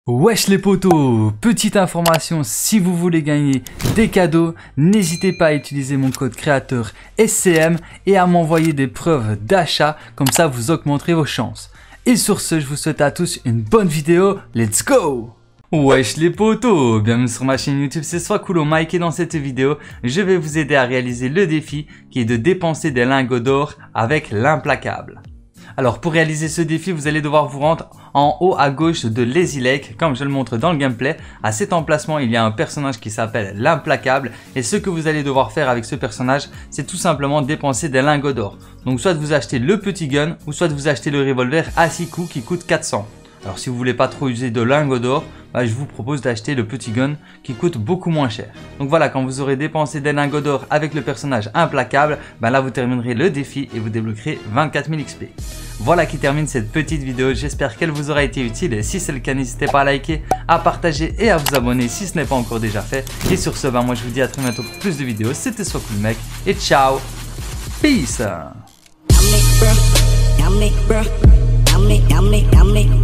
Wesh les potos, petite information, si vous voulez gagner des cadeaux, n'hésitez pas à utiliser mon code créateur SCM et à m'envoyer des preuves d'achat, comme ça vous augmenterez vos chances. Et sur ce, je vous souhaite à tous une bonne vidéo, let's go! Wesh les potos, bienvenue sur ma chaîne YouTube, c'est Swakulo Mike et dans cette vidéo, je vais vous aider à réaliser le défi qui est de dépenser des lingots d'or avec l'implacable. Alors pour réaliser ce défi, vous allez devoir vous rendre en haut à gauche de Lazy Lake, comme je le montre dans le gameplay. À cet emplacement, il y a un personnage qui s'appelle l'implacable et ce que vous allez devoir faire avec ce personnage, c'est tout simplement dépenser des lingots d'or. Donc soit vous achetez le petit gun ou soit vous achetez le revolver à 6 coups qui coûte 400. Alors si vous voulez pas trop user de lingots d'or, je vous propose d'acheter le petit gun qui coûte beaucoup moins cher. Donc voilà, quand vous aurez dépensé des lingots d'or avec le personnage implacable, là vous terminerez le défi et vous débloquerez 24 000 XP. Voilà qui termine cette petite vidéo, j'espère qu'elle vous aura été utile et si c'est le cas, n'hésitez pas à liker, à partager et à vous abonner si ce n'est pas encore déjà fait. Et sur ce, moi je vous dis à très bientôt pour plus de vidéos, c'était Swakulo Mike et ciao, peace.